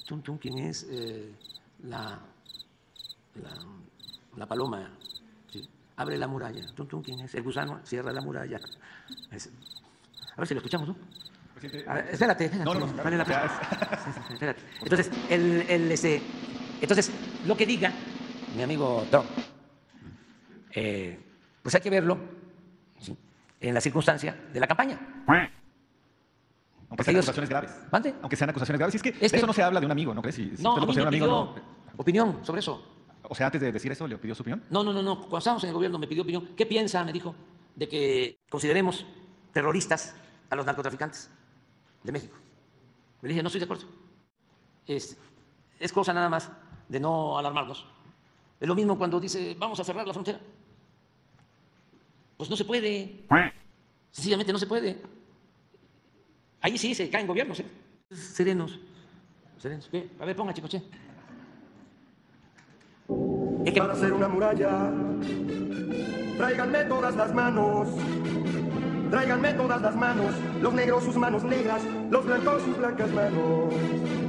Tum Tum, ¿quién es? La paloma, ¿sí? Abre la muralla. Tum Tum, ¿quién es? El gusano cierra la muralla. A ver si lo escuchamos, ¿no? A ver, espérate. No, vale la pena. Espérate. Entonces, entonces, lo que diga mi amigo Trump, pues hay que verlo, ¿sí?, en la circunstancia de la campaña. Aunque sean acusaciones graves. ¿Mande? Aunque sean acusaciones graves. Y es que eso no se habla de un amigo, ¿no crees? Si no, usted lo a mí me considera un amigo, pidió no. opinión sobre eso. O sea, antes de decir eso, ¿le pidió su opinión? No. Cuando estábamos en el gobierno me pidió opinión. ¿Qué piensa? Me dijo, de que consideremos terroristas a los narcotraficantes de México. Le dije, no estoy de acuerdo. Es cosa nada más de no alarmarnos. Es lo mismo cuando dice, vamos a cerrar la frontera. Pues no se puede. Sencillamente no se puede. Ahí sí se caen gobiernos, ¿eh? Serenos. ¿Qué? A ver, ponga, Chicoche. Para hacer una muralla, tráiganme todas las manos. Tráiganme todas las manos, los negros sus manos negras, los blancos sus blancas manos.